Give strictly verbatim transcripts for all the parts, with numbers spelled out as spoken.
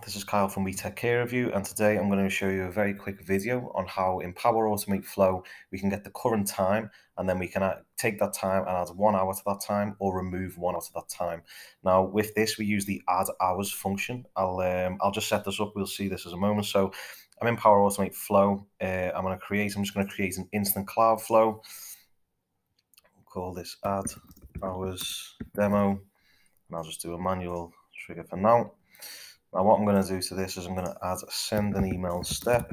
this is Kyle from WeTechCareOfYou, and today I'm going to show you a very quick video on how in Power Automate Flow we can get the current time, and then we can add, take that time and add one hour to that time or remove one hour to that time. Now with this we use the AddHours function. I'll, um, I'll just set this up, we'll see this in a moment. So I'm in Power Automate Flow, uh, I'm going to create, I'm just going to create an instant cloud flow. We'll call this AddHours demo, and I'll just do a manual trigger for now. Now what I'm going to do to this is I'm going to add a send an email step.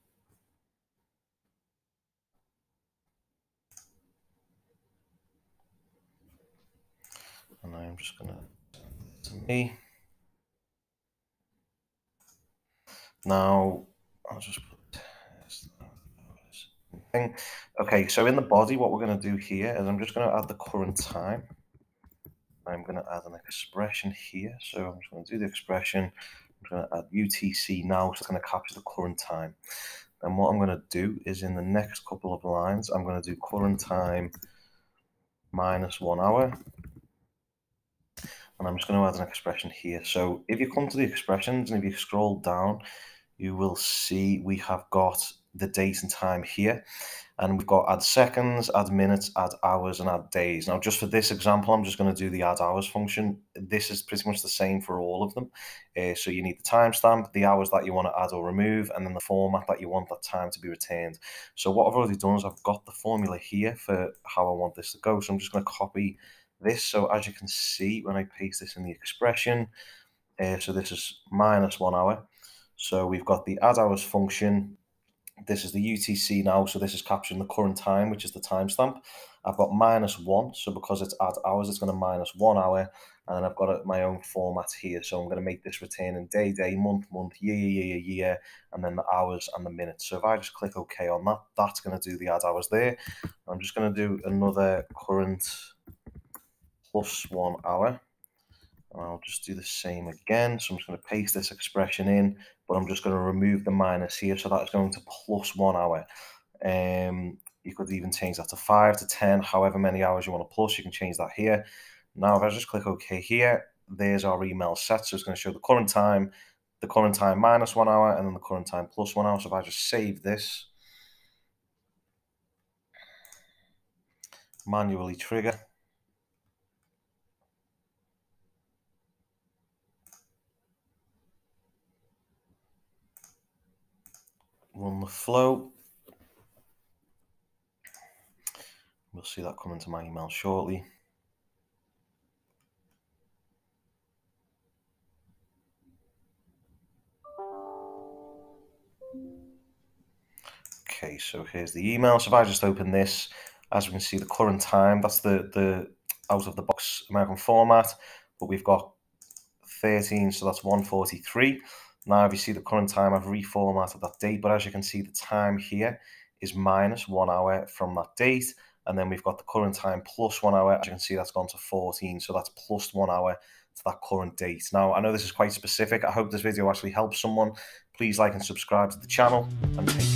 And I'm just going to, to me. Now I'll just put thing. Okay, so in the body what we're going to do here is I'm just going to add the current time. I'm going to add an expression here. So I'm just going to do the expression. I'm going to add U T C now, so it's going to capture the current time. And what I'm going to do is in the next couple of lines, I'm going to do current time minus one hour. And I'm just going to add an expression here. So if you come to the expressions and if you scroll down, you will see we have got the date and time here. And we've got add seconds, add minutes, add hours, and add days. Now, just for this example, I'm just going to do the add hours function. This is pretty much the same for all of them. Uh, so you need the timestamp, the hours that you want to add or remove, and then the format that you want that time to be returned. So what I've already done is I've got the formula here for how I want this to go. So I'm just going to copy this. So as you can see, when I paste this in the expression, uh, so this is minus one hour. So we've got the add hours function. This is the U T C now, so this is capturing the current time, which is the timestamp. I've got minus one, so because it's add hours, it's going to minus one hour, and then I've got my own format here. So I'm going to make this return in day, day, month, month, year, year, year, year, and then the hours and the minutes. So if I just click OK on that, that's going to do the add hours there. I'm just going to do another current plus one hour. I'll just do the same again. So I'm just going to paste this expression in, but I'm just going to remove the minus here. So that's going to plus one hour. Um, you could even change that to five to ten, however many hours you want to plus, you can change that here. Now, if I just click OK here, there's our email set. So it's going to show the current time, the current time minus one hour, and then the current time plus one hour. So if I just save this, manually trigger, run the flow. We'll see that come into my email shortly. Okay, so here's the email. So if I just open this, as we can see, the current time, that's the, the out of the box American format, but we've got thirteen, so that's one forty-three. Now, if you see the current time, I've reformatted that date, but as you can see, the time here is minus one hour from that date. And then we've got the current time plus one hour. As you can see, that's gone to fourteen. So that's plus one hour to that current date. Now, I know this is quite specific. I hope this video actually helps someone. Please like and subscribe to the channel, and take care.